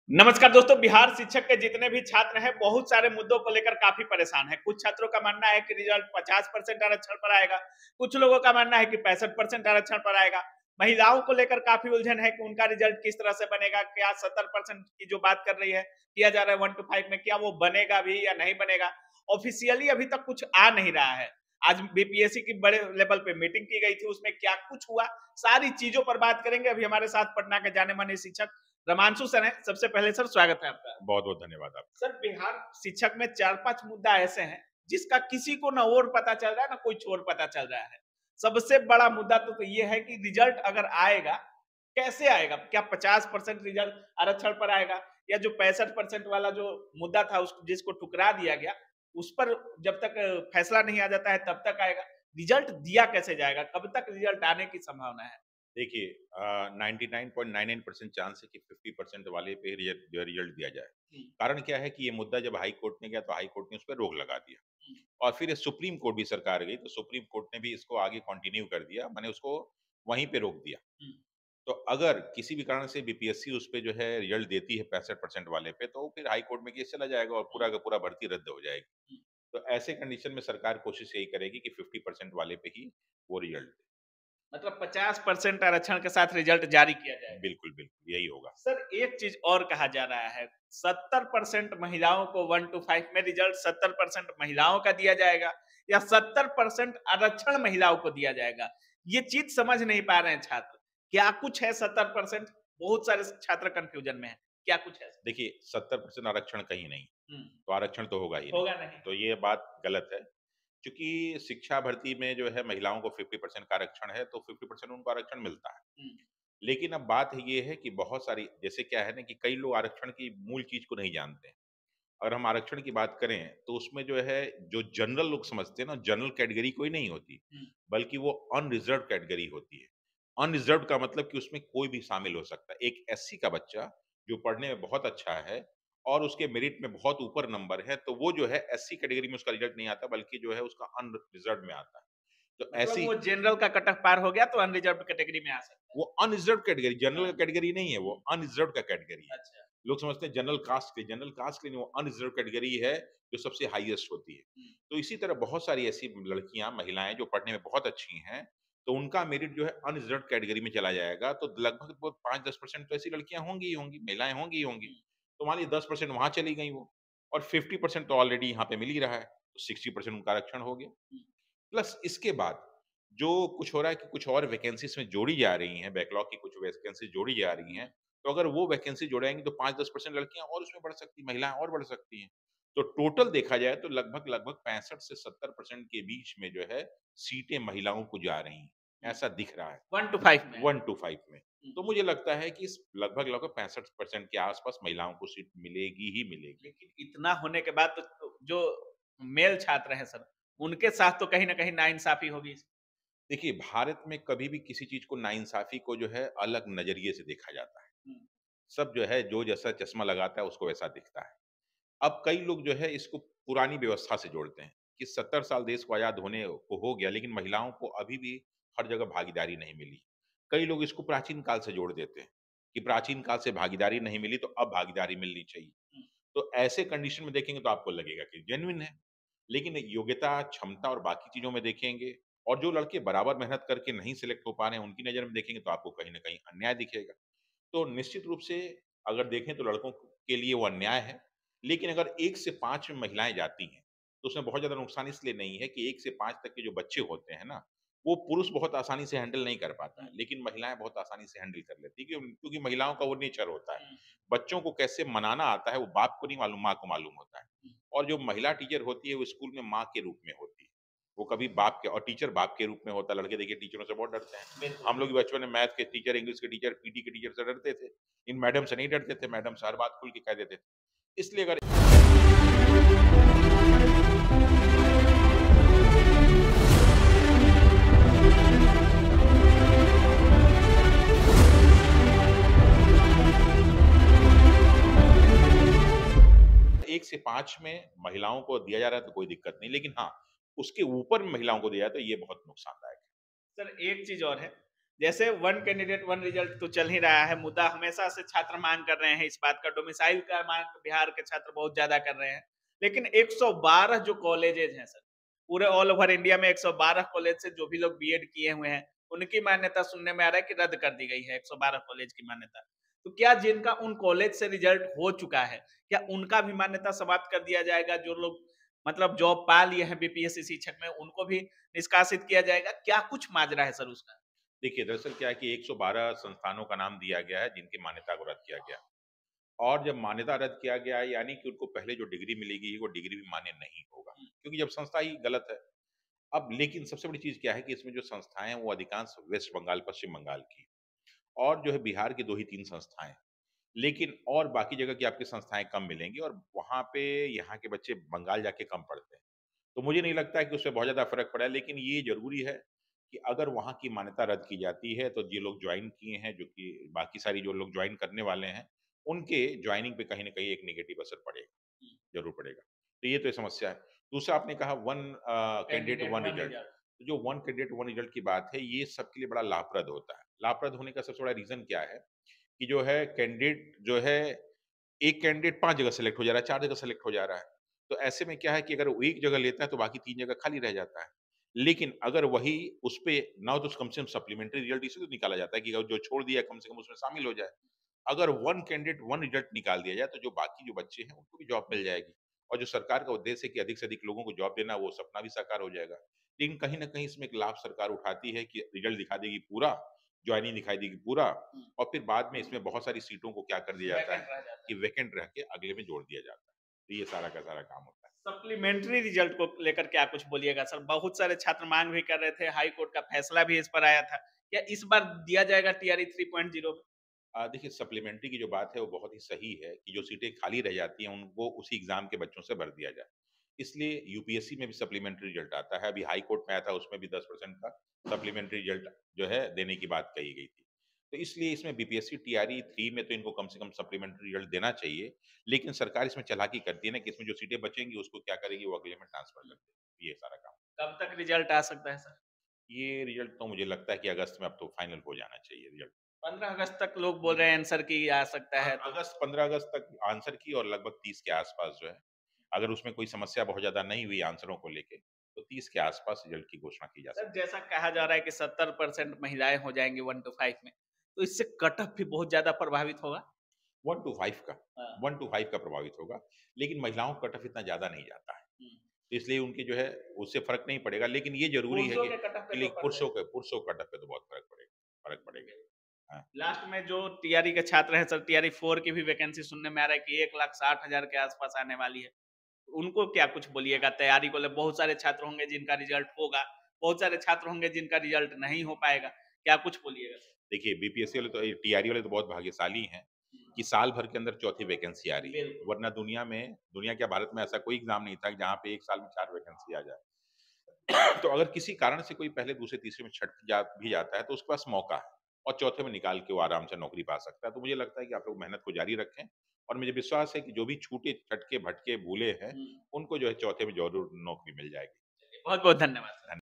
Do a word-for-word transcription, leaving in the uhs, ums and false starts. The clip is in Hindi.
नमस्कार दोस्तों, बिहार शिक्षक के जितने भी छात्र हैं बहुत सारे मुद्दों को लेकर काफी परेशान हैं। कुछ छात्रों का मानना है कि रिजल्ट पचास परसेंट आरक्षण पर आएगा, कुछ लोगों का मानना है कि पैंसठ परसेंट आरक्षण पर आएगा। महिलाओं को लेकर काफी उलझन है कि उनका रिजल्ट किस तरह से बनेगा। क्या सत्तर परसेंट की जो बात कर रही है किया जा रहा है वन टू फाइव में, क्या वो बनेगा भी या नहीं बनेगा? ऑफिशियली अभी तक कुछ आ नहीं रहा है। आज बीपीएससी की बड़े लेवल पे मीटिंग की गई थी, उसमें क्या कुछ हुआ, सारी चीजों पर बात करेंगे। अभी हमारे साथ पटना के जाने माने शिक्षक रमांशु सर हैं। सबसे पहले सर स्वागत है आपका। बहुत बहुत धन्यवाद आपका। सर, बिहार शिक्षक में चार पांच मुद्दा ऐसे हैं जिसका किसी को ना और पता चल रहा है ना कोई छोर पता चल रहा है। सबसे बड़ा मुद्दा तो, तो ये है कि रिजल्ट अगर आएगा कैसे आएगा? क्या पचास परसेंट रिजल्ट आरक्षण पर आएगा या जो पैंसठ परसेंट वाला जो मुद्दा था उस जिसको ठुकरा दिया गया उस पर जब तक फैसला नहीं आ जाता है तब तक आएगा। रिजल्ट दिया कैसे जाएगा? कब तक रिजल्ट आने की संभावना है? देखिए, ninety nine point nine nine percent chance है कि फिफ्टी परसेंट वाले पे रिजल्ट जो रिजल्ट दिया जाए। हम्म, कारण क्या है कि ये मुद्दा जब हाई कोर्ट में गया तो हाई कोर्ट ने उस पर रोक लगा दिया हम्म, और फिर सुप्रीम कोर्ट भी सरकार गई तो सुप्रीम कोर्ट ने भी इसको आगे कंटिन्यू कर दिया, मैंने उसको वहीं पे रोक दिया। हम्म, तो अगर किसी भी कारण से बीपीएससी उस पे जो है रिजल्ट देती है पैंसठ परसेंट वाले पे तो फिर हाई कोर्ट में केस चला जाएगा और पूरा का पूरा भर्ती रद्द हो जाएगी। हम्म। तो ऐसे कंडीशन में सरकार कोशिश यही करेगी कि फिफ्टी परसेंट वाले पे ही वो रिजल्ट दे। मतलब पचास परसेंट आरक्षण के साथ रिजल्ट जारी किया जाएगा। बिल्कुल बिल्कुल यही होगा। सर, एक चीज और कहा जा रहा है, सत्तर परसेंट महिलाओं को वन टू फाइव में रिजल्ट सत्तर परसेंट महिलाओं का दिया जाएगा या सत्तर परसेंट आरक्षण महिलाओं को दिया जाएगा। ये चीज समझ नहीं पा रहे हैं छात्र। क्या कुछ है सत्तर परसेंट? बहुत सारे छात्र कंफ्यूजन में है। क्या कुछ है? देखिए, सत्तर परसेंट आरक्षण कहीं नहीं, हम्म, तो आरक्षण तो होगा ही नहीं। होगा नहीं। तो ये बात गलत है, क्योंकि शिक्षा भर्ती में जो है महिलाओं को फिफ्टी परसेंट का आरक्षण है, तो फिफ्टी परसेंट उनको आरक्षण मिलता है। हम्म, लेकिन अब बात ये है कि बहुत सारी जैसे क्या है ना कि कई लोग आरक्षण की मूल चीज़ को नहीं जानते हैं। अगर हम आरक्षण की बात करें, तो उसमें जो है जो जनरल लोग समझते हैं ना, जनरल कैटेगरी कोई नहीं होती, हम्म, बल्कि वो अनरिज़र्व्ड कैटेगरी होती है। अनरिज़र्व्ड का मतलब कि उसमें कोई भी शामिल हो सकता है। एक एससी का बच्चा जो पढ़ने में बहुत अच्छा है और उसके मेरिट में बहुत ऊपर नंबर है, तो वो जो है एससी कैटेगरी में उसका रिजल्ट नहीं आता, बल्कि जो है उसका अनरिज़र्व्ड में आता है। तो मतलब ऐसी वो जनरल का कट ऑफ पार हो गया तो अनरिजर्व कैटेगरी में आ सकता वो अनरिज़र्व्ड कैटेगरी, है। जनरल का हाँ, कैटेगरी नहीं है, वो हम्म, अनरिज़र्व्ड का कैटेगरी है। अच्छा। लोग समझते हैं जनरल कास्ट के, जनरल कास्ट के लिए वो अनरिज़र्व्ड कैटेगरी है, जो सबसे हाईएस्ट होती है। हम्म, तो इसी तरह बहुत सारी ऐसी लड़कियाँ, महिलाएँ जो पढ़ने में बहुत अच्छी हैं, तो उनका मेरिट जो है अनरिज़र्व्ड कैटेगरी में चला जाएगा, तो लगभग वो पाँच दस परसेंट तो ऐसी लड़कियाँ होंगी ही होंगी, महिलाएँ होंगी ही होंगी। हम्म, तो मान लीजिए दस परसेंट वहाँ चली गई वो और फिफ्टी परसेंट तो ऑलरेडी यहाँ पे मिल ही रहा है, तो सिक्सटी परसेंट उनका आरक्षण हो गया। हम्म, प्लस इसके बाद जो कुछ हो रहा है कि कुछ और वैकेंसीज़ में जोड़ी जा रही हैं, बैकलॉग की कुछ वैकेंसीज़ जोड़ी जा रही हैं, तो अगर वो वैकेंसी जोड़ेंगे तो पाँच दस परसेंट लड़कियाँ और उसमें बढ़ सकती हैं, महिलाएँ और बढ़ सकती हैं। तो टोटल देखा जाए तो लगभग-लगभग पैंसठ से सत्तर परसेंट के बीच में जो है सीटें महिलाओं को जा रही हैं, हम्म। ऐसा दिख रहा है, वन टू फाइव में। वन टू फाइव में। हम्म, तो मुझे लगता है कि इस लगभग-लगभग पैंसठ परसेंट के आस-पास महिलाओं को सीट मिलेगी ही मिलेगी। लेकिन इतना होने के बाद तो जो मेल छात्र हैं सर, उनके साथ तो कहीं न कहीं नाइंसाफ़ी होगी। देखिए, भारत में कभी भी किसी चीज़ को नाइंसाफ़ी को जो है अलग नज़रिए से देखा जाता है। हुँ, सब जो है जो जैसा चश्मा लगाता है उसको वैसा दिखता है। अब कई लोग जो है इसको पुरानी व्यवस्था से जोड़ते हैं कि सत्तर साल देश को आज़ाद होने को हो गया लेकिन महिलाओं को अभी भी हर जगह भागीदारी नहीं मिली। कई लोग इसको प्राचीन काल से जोड़ देते हैं कि प्राचीन काल से भागीदारी नहीं मिली तो अब भागीदारी मिलनी चाहिए। हुँ, तो ऐसे कंडीशन में देखेंगे तो आपको लगेगा कि जेन्युइन है। लेकिन योग्यता, क्षमता और बाकी चीज़ों में देखेंगे और जो लड़के बराबर मेहनत करके नहीं सिलेक्ट हो पा रहे हैं उनकी नज़र में देखेंगे तो आपको कहीं न कहीं अन्याय दिखेगा। तो निश्चित रूप से अगर देखें तो लड़कों के लिए वो अन्याय है। लेकिन अगर एक से पाँच में महिलाएँ जाती हैं, तो उसमें बहुत ज़्यादा नुकसान इसलिए नहीं है कि एक से पाँच तक के जो बच्चे होते हैं ना, वो पुरुष बहुत आसानी से हैंडल नहीं कर पाता हुँ, है, लेकिन महिलाएँ बहुत आसानी से हैंडल कर लेती हैं क्यों क्योंकि महिलाओं का वो नेचर होता है। हुँ, बच्चों को कैसे मनाना आता है, वो बाप को नहीं मालूम, माँ को मालूम होता है। हुँ, और जो महिला टीचर होती है, वो स्कूल में माँ के रूप में होती है। वो कभी बाप के और टीचर बाप के रूप में होता है। लड़के देखिए टीचरों से बहुत डरते हैं। बिल्कुल। हम लोग भी बचपन में मैथ के टीचर, इंग्लिश के टीचर, पीटी के टीचर से डरते थे। इन मैडम से नहीं डरते थे, मैडम से हर बात खुल के कह देते थे। इसलिए अगर एक से पाँच में महिलाओं को दिया जा रहा है तो कोई दिक्कत नहीं, लेकिन हाँ, उसके ऊपर महिलाओं को दिया जाए तो ये बहुत नुकसानदायक है। सर, एक चीज़ और है, जैसे वन कैंडिडेट वन रिजल्ट तो चल ही रहा है, मुद्दा हमेशा से छात्र मांग कर रहे हैं इस बात का, डोमिसाइल का मांग बिहार के छात्र बहुत ज्यादा कर रहे हैं। लेकिन एक सौ बारह जो कॉलेजेज हैं सर, पूरे ऑल ओवर इंडिया में एक सौ बारह कॉलेज से जो भी लोग बीएड किए हुए हैं, उनकी मान्यता सुनने में आ रहा है कि रद्द कर दी गई है, एक सौ बारह कॉलेज की मान्यता। तो क्या जिनका उन कॉलेज से रिजल्ट हो चुका है, क्या उनका भी मान्यता समाप्त कर दिया जाएगा? जो लोग मतलब जॉब पा लिए हैं बीपीएससी शिक्षक में, उनको भी निष्कासित किया जाएगा? क्या कुछ माजरा है सर उसका? देखिए, दरअसल क्या है कि एक सौ बारह संस्थानों का नाम दिया गया है जिनकी मान्यता को रद्द किया गया। और जब मान्यता रद्द किया गया है यानी कि उनको पहले जो डिग्री मिलेगी वो डिग्री भी मान्य नहीं होगा, क्योंकि जब संस्था ही गलत है। अब लेकिन सबसे बड़ी चीज़ क्या है कि इसमें जो संस्थाएँ हैं वो अधिकांश वेस्ट बंगाल, पश्चिम बंगाल की और जो है बिहार की दो ही तीन संस्थाएँ। लेकिन और बाकी जगह की आपकी संस्थाएँ कम मिलेंगी और वहाँ पे यहाँ के बच्चे बंगाल जाके कम पढ़ते हैं। तो मुझे नहीं लगता है कि उससे बहुत ज़्यादा फ़र्क पड़ा है, लेकिन ये ज़रूरी है कि अगर वहाँ की मान्यता रद्द की जाती है, तो ये लोग जॉइन किए हैं, जो कि बाकी सारी जो लोग जॉइन करने वाले हैं, उनके जॉइनिंग पे कहीं न कहीं एक नेगेटिव असर पड़ेगा, ज़रूर पड़ेगा। तो ये तो ये समस्या है। दूसरा आपने कहा one uh, candidate candidate one one result. Result. तो जो वन कैंडिडेट वन रिज़ल्ट की बात है, ये सबके लिए बड़ा लाभप्रद होता है। लाभप्रद होने का सबसे बड़ा रीज़न क्या है कि जो है कैंडिडेट जो है एक कैंडिडेट पाँच जगह सेलेक्ट हो जा रहा है, चार जगह सेलेक्ट हो जा रहा है। तो ऐसे में क्या है कि अगर वो एक जगह लेता है तो बाकी तीन जगह खाली रह जाता है। लेकिन अगर वही उसपे ना हो तो कम से कम सप्लीमेंट्री रिज़ल्ट इसी तो निकाला जाता है कि जो छोड़ दिया है कम से कम उसमें शामिल हो जाए। अगर वन कैंडिडेट वन रिज़ल्ट निकाल दिया जाए तो जो बाकी जो बच्चे हैं उनको भी जॉब मिल जाएगी। और जो सरकार का उद्देश्य है कि अधिक से अधिक लोगों को जॉब देना वो सपना भी साकार हो जाएगा। लेकिन कहीं न कहीं इसमें एक लाभ सरकार उठाती है कि रिज़ल्ट दिखा देगी पूरा, जॉइनिंग दिखाई देगी पूरा और फिर बाद में इसमें बहुत सारी सीटों को क्या कर दिया जाता है वैकेंट रह जाता कि वैकेंट रह के अगले में जोड़ दिया जाता है। तो ये सारा का सारा काम होता है। है। सप्लीमेंट्री रिजल्ट को लेकर क्या कुछ बोलिएगा सर? बहुत सारे छात्र मांग भी कर रहे थे, हाई कोर्ट का फैसला भी इस पर आया था। क्या इस बार दिया जाएगा टीआरई थ्री पॉइंट ज़ीरो में? अ, देखिए सप्लीमेंट्री की जो बात है वो बहुत ही सही है कि जो सीटें खाली रह जाती हैं उनको उसी एग्ज़ाम के बच्चों से भर दिया जाए। इसलिए यूपीएससी में भी सप्लीमेंट्री रिज़ल्ट आता है। अभी हाई कोर्ट में आया था उसमें भी दस परसेंट का सप्लीमेंट्री रिज़ल्ट जो है देने की बात कही गई थी। तो इसलिए इसमें बीपीएससी टीआरई थ्री में तो इनको कम से कम सप्लीमेंट्री रिज़ल्ट देना चाहिए। लेकिन सरकार इसमें चालाकी करती है ना कि इसमें जो सीटें बचेंगी उसको क्या करेगी वो अगले में ट्रांसफ़र कर देगी। ये सारा काम। कब तक रिजल्ट आ सकता है सर? ये रिज़ल्ट तो मुझे लगता है कि अगस्त में अब तो फाइनल हो जाना चाहिए रिज़ल्ट। पंद्रह अगस्त तक लोग बोल रहे हैं आंसर की आ सकता हाँ, है तो। अगस्त पंद्रह अगस्त तक आंसर की और लगभग तीस के आसपास जो है, अगर उसमें कोई समस्या बहुत ज़्यादा नहीं हुई आंसरों को लेके, तो तीस के आसपास रिज़ल्ट की घोषणा की जा सर सकती जैसा कहा जा रहा है कि सत्तर परसेंट महिलाएं हो जाएंगी वन टू फाइव में, तो इससे कट ऑफ भी बहुत ज्यादा प्रभावित होगा। है। वन टू फ़ाइव का हाँ। वन टू फ़ाइव का प्रभावित होगा, लेकिन महिलाओं का कट ऑफ इतना ज़्यादा नहीं जाता है। हम्म। तो इसलिए उनकी जो है उससे फ़र्क नहीं पड़ेगा, लेकिन ये ज़रूरी है पुरुषों कि के कट ऑफ पे कि तो ले पड़ता पुरुषों है। के पुरुषों के कट ऑफ पे तो बहुत फ़र्क पड़ेगा फ़र्क पड़ेगा। हाँ। लास्ट में जो टीआरई के छात्र हैं सर, टीआरई फोर की भी वैकेंसी सुनने में आ रहा है कि एक लाख साठ हजार के आसपास आने वाली है। उनको क्या कुछ बोलिएगा तैयारी को ले? बहुत सारे छात्र होंगे जिनका रिजल्ट होगा, बहुत सारे छात्र होंगे जिनका रिजल्ट नहीं हो पाएगा, क्या कुछ बोलिएगा सर? देखिए बीपीएससी वाले तो टीआरई वाले तो बहुत भाग्यशाली हैं कि साल भर के अंदर चौथी वैकेंसी आ रही है। बिल्कुल। वरना दुनिया में दुनिया क्या भारत में ऐसा कोई एग्ज़ाम नहीं था जहाँ पे एक साल में चार वैकेंसी आ जाए। तो अगर किसी कारण से कोई पहले, दूसरे, तीसरे में छट जा भी जाता है तो उसके पास मौका है और चौथे में निकाल के वो आराम से नौकरी पा सकता है। तो मुझे लगता है कि आप लोग मेहनत को जारी रखें और मुझे विश्वास है कि जो भी छूटे, छटके, भटके, भूले हैं, हम्म। उनको जो है चौथे में ज़रूर नौकरी मिल जाएगी। बहुत बहुत धन्यवाद सर। धन्य